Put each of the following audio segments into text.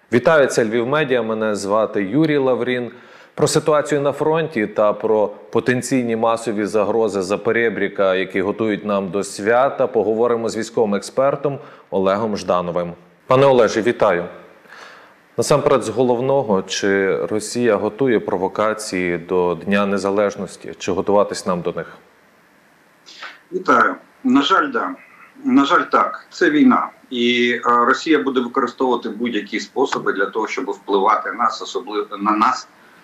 Вітаю, це Львів Медіа, мене звати Юрій Лаврін. Про ситуацію на фронті та про потенційні масові загрози за перебріка, які готують нам до свята, поговоримо з військовим експертом Олегом Ждановим. Пане Олеже, вітаю. Насамперед з головного, чи Росія готує провокації до Дня Незалежності, чи готуватись нам до них? Вітаю. На жаль, да. На жаль, так. Це війна. І Росія буде використовувати будь-які способи для того, щоб впливати на нас,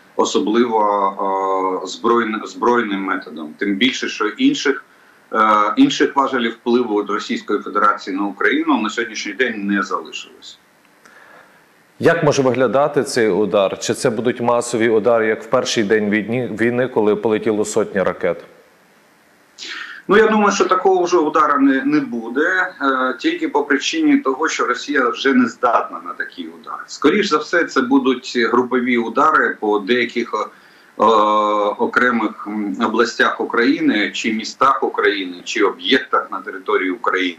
особливо збройним методом. Тим більше, що інших важелів впливу від Російської Федерації на Україну на сьогоднішній день не залишилось. Як може виглядати цей удар? Чи це будуть масові удари, як в перший день війни, коли полетіло сотні ракет? Ну, я думаю, що такого вже удара не буде, тільки по причині того, що Росія вже не здатна на такі удари. Скоріше за все, це будуть групові удари по деяких окремих областях України, чи містах України, чи об'єктах на території України.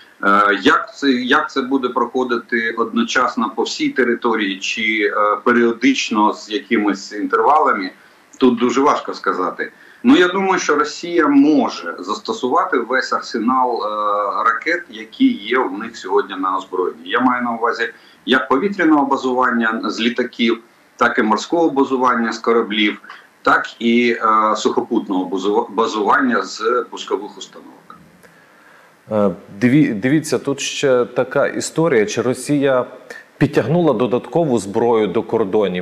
Як це буде проходити одночасно по всій території, чи періодично з якимись інтервалами, тут дуже важко сказати. Ну, я думаю, що Росія може застосувати весь арсенал ракет, які є в них сьогодні на озброєнні. Я маю на увазі як повітряного базування з літаків, так і морського базування з кораблів, так і сухопутного базування з пускових установок. Дивіться, тут ще така історія. Чи Росія підтягнула додаткову зброю до кордонів?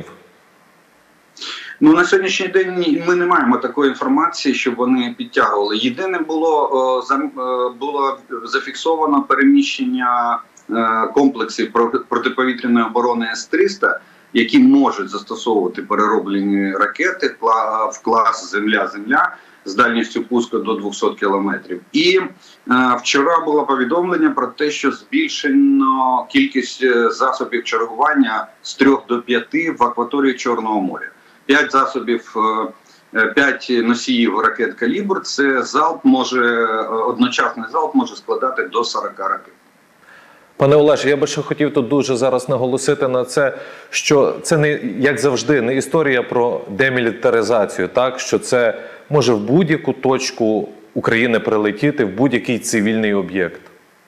Ну, на сьогоднішній день ми не маємо такої інформації, щоб вони підтягували. Єдине було зафіксовано переміщення комплексів протиповітряної оборони С-300, які можуть застосовувати перероблені ракети в клас «Земля-Земля» з дальністю пуску до 200 кілометрів. І вчора було повідомлення про те, що збільшено кількість засобів чергування з 3 до 5 в акваторії Чорного моря. 5 носіїв ракет «Калібр» – це одночасний залп може складати до 40 ракет. Пане Олеже, я би ще хотів тут дуже зараз наголосити на це, що це не, як завжди, не історія про демілітаризацію, так? Що це може в будь-яку точку України прилетіти, в будь-який цивільний об'єкт.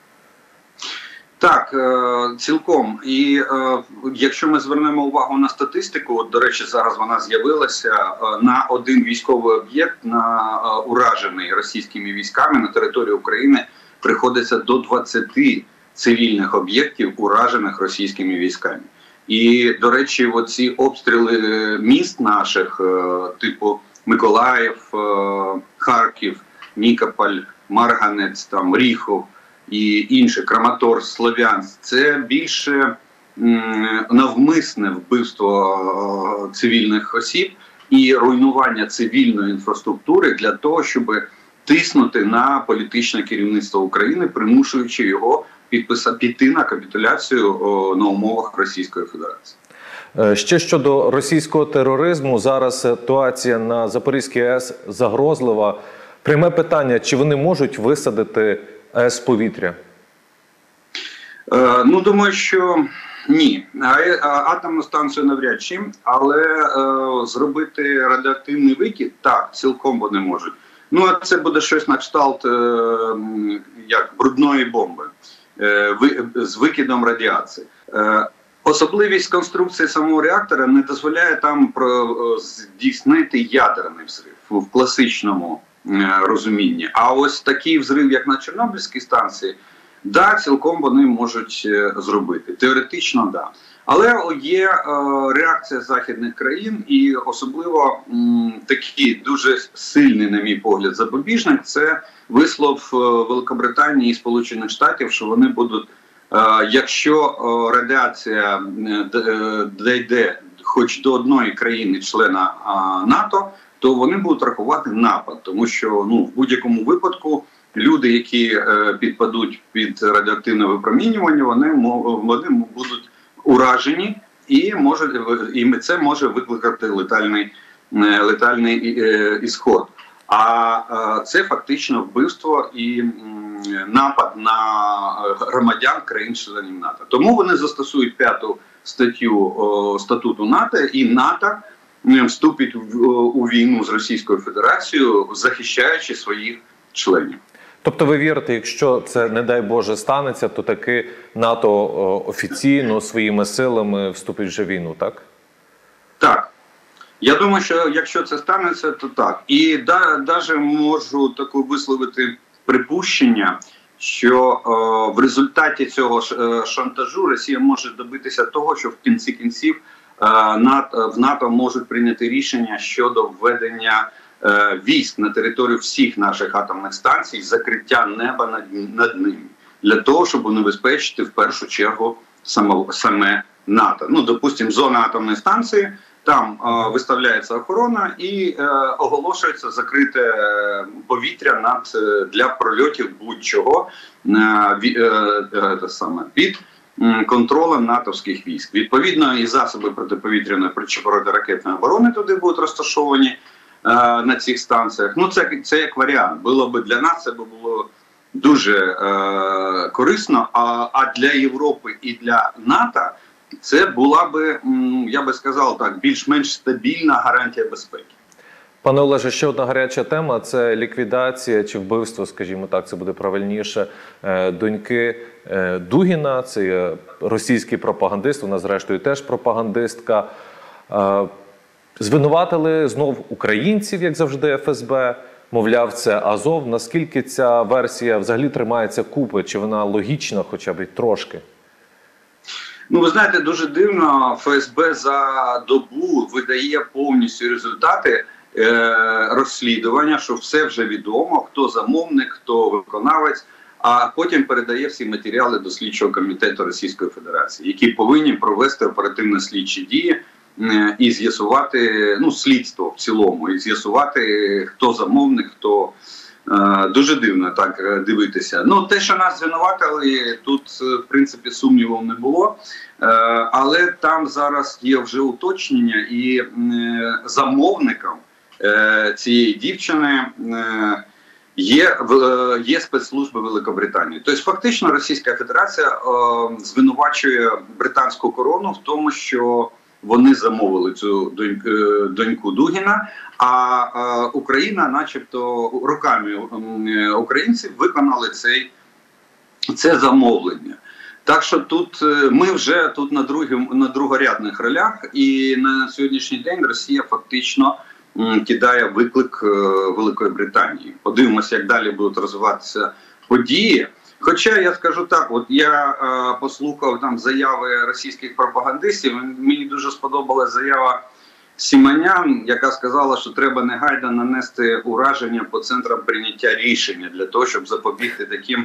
Так, цілком. І якщо ми звернемо увагу на статистику, до речі, зараз вона з'явилася, на один військовий об'єкт, уражений російськими військами на території України, приходиться до 20 цивільних об'єктів, уражених російськими військами. І, до речі, оці обстріли міст наших, типу Миколаїв, Харків, Нікополь, Марганець, там, Ріхов, і інші, Краматорськ, Слов'янськ, це більше навмисне вбивство цивільних осіб і руйнування цивільної інфраструктури для того, щоб тиснути на політичне керівництво України, примушуючи його піти на капітуляцію на умовах Російської Федерації. Ще щодо російського тероризму, зараз ситуація на Запорізькій АЕС загрозлива. Пряме питання, чи вони можуть висадити АЕС повітря? Ну, думаю, що ні. Атомну станцію навряд чи, але зробити радіоактивний викид, так, цілком вони можуть. Ну, а це буде щось на кшталт як брудної бомби з викидом радіації. Особливість конструкції самого реактора не дозволяє там здійснити ядерний взрив в класичному розумінні. А ось такий взрив, як на Чорнобильській станції, да, цілком вони можуть зробити. Теоретично, да. Але є реакція західних країн, і особливо такий дуже сильний, на мій погляд, запобіжник – це вислов Великобританії і Сполучених Штатів, що вони будуть, якщо радіація дійде хоч до одної країни-члена НАТО, то вони будуть рахувати напад, тому що в будь-якому випадку люди, які підпадуть під радіоактивне випромінювання, вони будуть уражені, і це може викликати летальний ісход. А це фактично вбивство і напад на громадян країн-членів НАТО. Тому вони застосують 5-ту статтю статуту НАТО, і НАТО вступить у війну з Російською Федерацією, захищаючи своїх членів. Тобто ви вірите, якщо це, не дай Боже, станеться, то таки НАТО офіційно своїми силами вступить вже в війну, так? Так. Я думаю, що якщо це станеться, то так. І навіть можу таку висловити припущення, що в результаті цього шантажу Росія може добитися того, що в кінці кінців в НАТО можуть прийняти рішення щодо введення військ на територію всіх наших атомних станцій, закриття неба над ними, для того, щоб унебезпечити в першу чергу саме НАТО. Ну, допустимо, зона атомної станції, там виставляється охорона і оголошується закрите повітря для прольотів будь-чого під контролем натовських військ. Відповідно, і засоби протиповітряної чи протиракетної оборони туди будуть розташовані на цих станціях. Ну, це як варіант. Було б для нас, це б було дуже корисно, а для Європи і для НАТО це була би, я би сказав так, більш-менш стабільна гарантія безпеки. Пане Олеже, ще одна гаряча тема – це ліквідація чи вбивство, скажімо так, це буде правильніше, доньки Дугіна, це є російський пропагандист, вона зрештою теж пропагандистка. Звинуватили знов українців, як завжди, ФСБ, мовляв, це Азов. Наскільки ця версія взагалі тримається купи, чи вона логічна хоча б трошки? Ну, ви знаєте, дуже дивно, ФСБ за добу видає повністю результати розслідування, що все вже відомо, хто замовник, хто виконавець, а потім передає всі матеріали до слідчого комітету Російської Федерації, які повинні провести оперативно-слідчі дії і з'ясувати, ну, слідство в цілому, і з'ясувати, хто замовник, хто... Дуже дивно так дивитися. Ну, те, що нас звинуватили, тут, в принципі, сумнівів не було. Але там зараз є вже уточнення, і замовником цієї дівчини є спецслужби Великобританії. Тобто, фактично, Російська Федерація звинувачує британську корону в тому, що вони замовили цю доньку Дугіна, а Україна, начебто, руками українців виконали це замовлення. Так що тут ми вже тут на другорядних ролях, і на сьогоднішній день Росія фактично кидає виклик Великої Британії. Подивимося, як далі будуть розвиватися події. Хоча я скажу так, от я послухав там заяви російських пропагандистів, мені дуже сподобалася заява Сіманян, яка сказала, що треба негайно нанести ураження по центрам прийняття рішення для того, щоб запобігти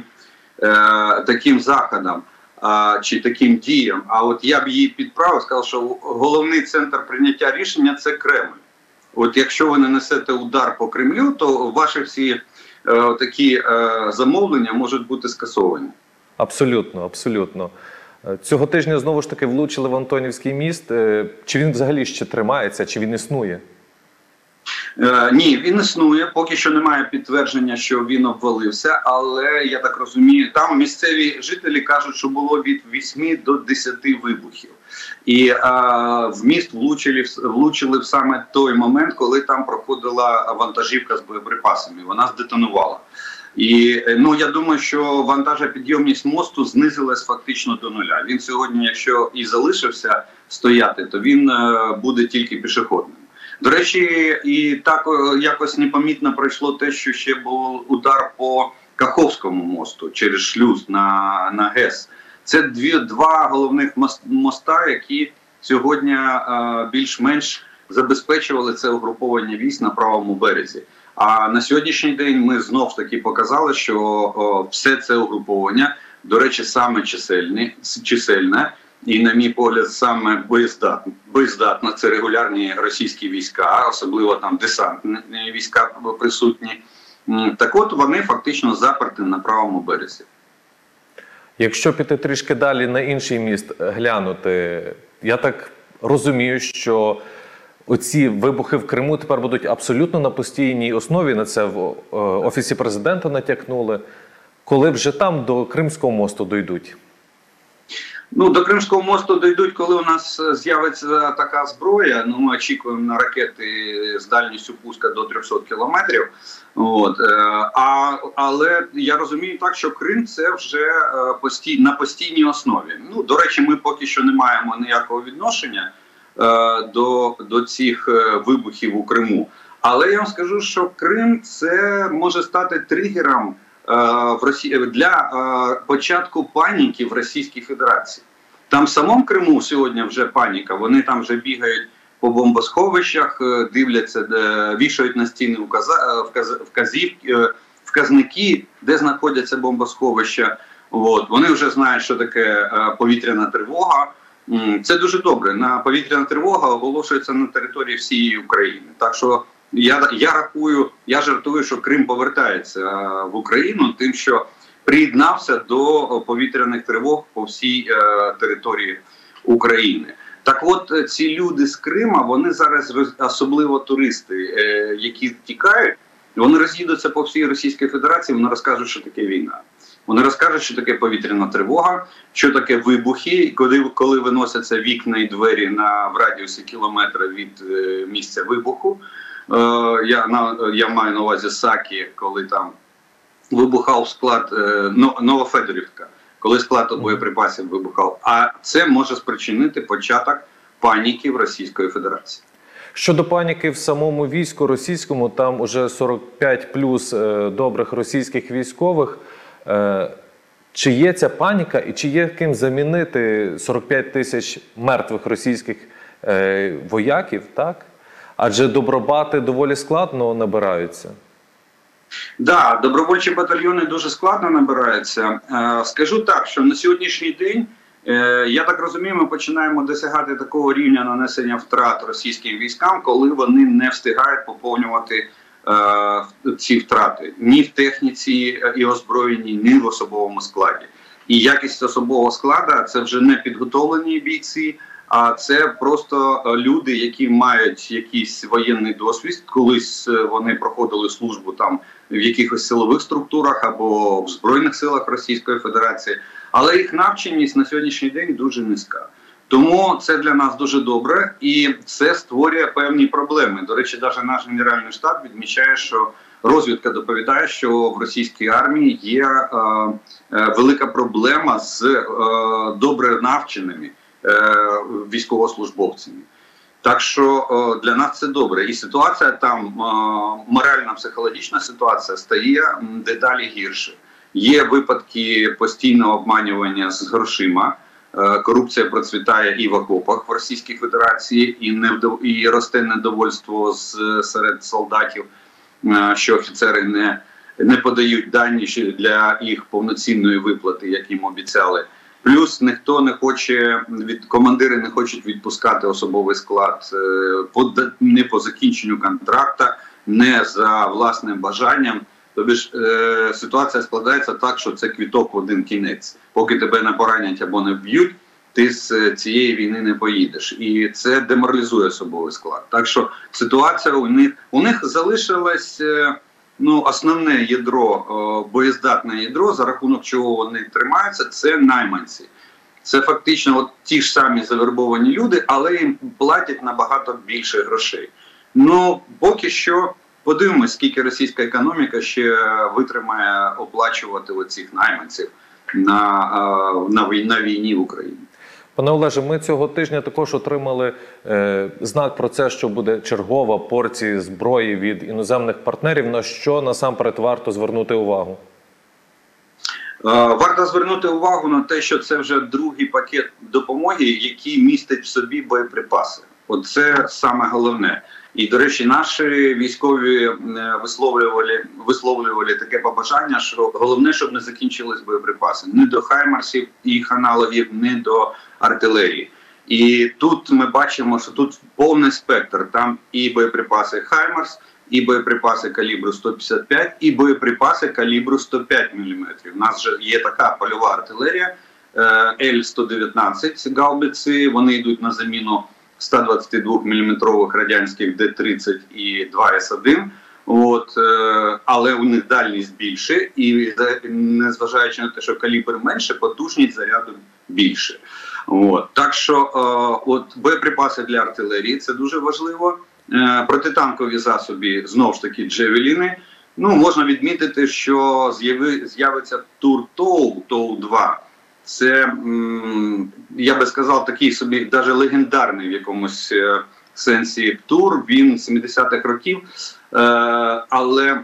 таким заходам чи таким діям. А от я б її підправив, сказав, що головний центр прийняття рішення – це Кремль. От якщо ви нанесете удар по Кремлю, то ваші всі такі замовлення можуть бути скасовані. Абсолютно, абсолютно. Цього тижня знову ж таки влучили в Антонівський міст. Чи він взагалі ще тримається, чи він існує? Ні, він існує. Поки що немає підтвердження, що він обвалився, але, я так розумію, там місцеві жителі кажуть, що було від 8 до 10 вибухів. І в міст влучили в саме той момент, коли там проходила вантажівка з боєприпасами. Вона здетонувала. І ну, я думаю, що вантажопідйомність мосту знизилась фактично до нуля. Він сьогодні, якщо і залишився стояти, то він буде тільки пішохідним. До речі, і так якось непомітно пройшло те, що ще був удар по Каховському мосту через шлюз на ГЕС. Це два головних моста, які сьогодні більш-менш забезпечували це угруповання військ на правому березі. А на сьогоднішній день ми знов ж таки показали, що все це угруповання, до речі, саме чисельне, і, на мій погляд, саме боєздатне – це регулярні російські війська, особливо там десантні війська присутні. Так от вони фактично заперті на правому березі. Якщо піти трішки далі на інший міст глянути, я так розумію, що оці вибухи в Криму тепер будуть абсолютно на постійній основі, на це в Офісі Президента натякнули. Коли вже там до Кримського мосту дойдуть? Ну, до Кримського мосту дійдуть, коли у нас з'явиться така зброя. Ну, ми очікуємо на ракети з дальністю пуска до 300 кілометрів. Але я розумію так, що Крим – це вже на постійній основі. Ну, до речі, ми поки що не маємо ніякого відношення до цих вибухів у Криму. Але я вам скажу, що Крим – це може стати тригером для початку паніки в Російській Федерації. Там в самому Криму сьогодні вже паніка, вони там вже бігають по бомбосховищах, дивляться, вішають на стіни вказники, де знаходяться бомбосховища. Вони вже знають, що таке повітряна тривога. Це дуже добре. Повітряна тривога оголошується на території всієї України. Так що я жартую, що Крим повертається в Україну тим, що приєднався до повітряних тривог по всій території України. Так от, ці люди з Крима, вони зараз, особливо туристи, які тікають, вони роз'їдуться по всій Російській Федерації, вони розкажуть, що таке війна. Вони розкажуть, що таке повітряна тривога, що таке вибухи, коли виносяться вікна і двері в радіусі кілометра від місця вибуху. Я маю на увазі Сакі, коли там вибухав склад Новофедорівка, коли склад боєприпасів вибухав. А це може спричинити початок паніки в Російської Федерації. Щодо паніки в самому війську російському, там уже 45 плюс добрих російських військових. Чи є ця паніка і чи є ким замінити 45 тисяч мертвих російських вояків, так? Адже добробати доволі складно набираються. Так, добровольчі батальйони дуже складно набираються. Скажу так, що на сьогоднішній день, я так розумію, ми починаємо досягати такого рівня нанесення втрат російським військам, коли вони не встигають поповнювати ці втрати ні в техніці і озброєнні, ні в особовому складі. І якість особового складу – це вже не підготовлені бійці, а це просто люди, які мають якийсь воєнний досвід, колись вони проходили службу там в якихось силових структурах або в Збройних силах Російської Федерації, але їх навченість на сьогоднішній день дуже низька. Тому це для нас дуже добре і це створює певні проблеми. До речі, навіть наш Генеральний штаб відмічає, що розвідка доповідає, що в російській армії є велика проблема з добре навченими військовослужбовцями. Так що для нас це добре. І ситуація там, моральна, психологічна ситуація стає дедалі гірше. Є випадки постійного обманювання з грошима. Корупція процвітає і в окопах в Російській Федерації, і росте недовольство серед солдатів, що офіцери не подають дані для їх повноцінної виплати, як їм обіцяли. Плюс ніхто не хоче, командири не хочуть відпускати особовий склад не по закінченню контракта, не за власним бажанням. Тобто ситуація складається так, що це квіток в один кінець. Поки тебе не поранять або не вб'ють, ти з цієї війни не поїдеш. І це деморалізує особовий склад. Так що ситуація у них залишилось основне ядро, боєздатне ядро, за рахунок чого вони тримаються, це найманці. Це фактично ті ж самі завербовані люди, але їм платять набагато більше грошей. Поки що подивимось, скільки російська економіка ще витримає оплачувати оцих найманців на війні в Україні. Пане Олеже, ми цього тижня також отримали знак про це, що буде чергова порція зброї від іноземних партнерів. На що насамперед варто звернути увагу? Варто звернути увагу на те, що це вже другий пакет допомоги, який містить в собі боєприпаси. Оце саме головне. І, до речі, наші військові висловлювали таке побажання, що головне, щоб не закінчились боєприпаси. Ні до хаймарсів і їх аналогів, ні до артилерії. І тут ми бачимо, що тут повний спектр. Там і боєприпаси хаймарс, і боєприпаси калібру 155, і боєприпаси калібру 105 мм. У нас же є така польова артилерія, Л-119 гаубиці, вони йдуть на заміну 122 мм радянських Д-30 і 2С1. Але у них дальність більше, і незважаючи на те, що калібр менше, потужність заряду більше. Так що боєприпаси для артилерії – це дуже важливо. Протитанкові засоби, знову ж таки, джевеліни. Можна відмітити, що з'явиться ТУР-2. Це, я би сказав, такий собі навіть легендарний в якомусь сенсі ТУР. Він 70-х років, але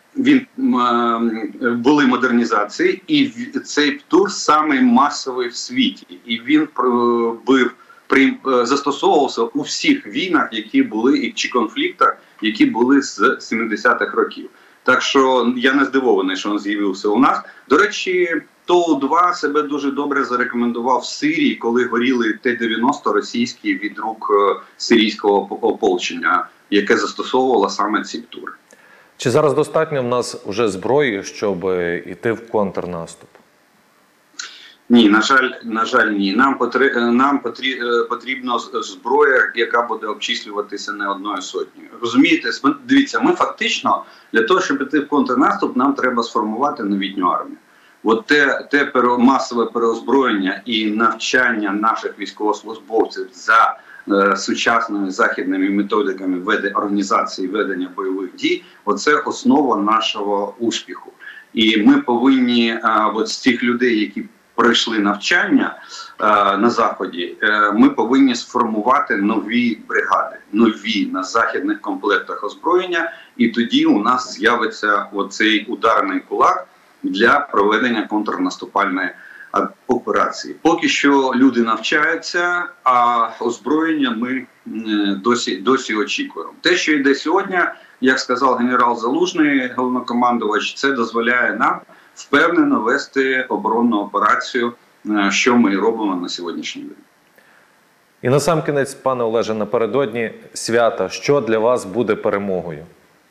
були модернізації, і цей ТУР самий масовий в світі. І він застосовувався у всіх війнах, які були, чи конфліктах, які були з 70-х років. Так що я не здивований, що він з'явився у нас. До речі, ТОУ-2 себе дуже добре зарекомендував в Сирії, коли горіли Т-90 російські від рук сирійського ополчення, яке застосовувало саме ці ТУРи. Чи зараз достатньо в нас вже зброї, щоб йти в контрнаступ? Ні, на жаль, ні. Нам потрібна зброя, яка буде обчислюватися не одною сотнею. Розумієте, дивіться, ми фактично, для того, щоб йти в контрнаступ, нам треба сформувати новітню армію. Те масове переозброєння і навчання наших військовослужбовців за сучасними західними методиками організації ведення бойових дій, оце основа нашого успіху. І ми повинні з тих людей, які пройшли навчання на Заході, ми повинні сформувати нові бригади, нові на західних комплектах озброєння, і тоді у нас з'явиться оцей ударний кулак для проведення контрнаступальної операції. Поки що люди навчаються, а озброєння ми досі очікуємо. Те, що йде сьогодні, як сказав генерал Залужний, головнокомандувач, це дозволяє нам впевнено вести оборонну операцію, що ми робимо на сьогоднішній день. І насамкінець, пане Олеже, напередодні свята, що для вас буде перемогою?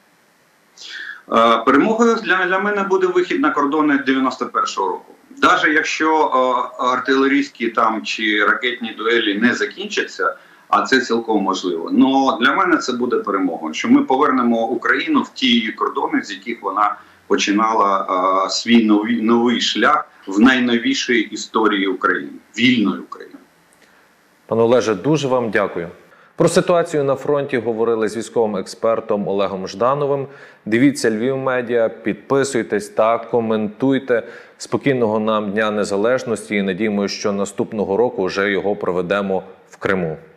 Перемогою для мене буде вихід на кордони 91-го року. Навіть якщо артилерійські чи ракетні дуелі не закінчаться, а це цілком можливо, але для мене це буде перемогою, що ми повернемо Україну в ті кордони, з яких вона починала свій новий шлях в найновішій історії України, вільної України. Пане Олеже, дуже вам дякую. Про ситуацію на фронті говорили з військовим експертом Олегом Ждановим. Дивіться Львів Медіа, підписуйтесь та коментуйте. Спокійного нам Дня Незалежності і надіємося, що наступного року вже його проведемо в Криму.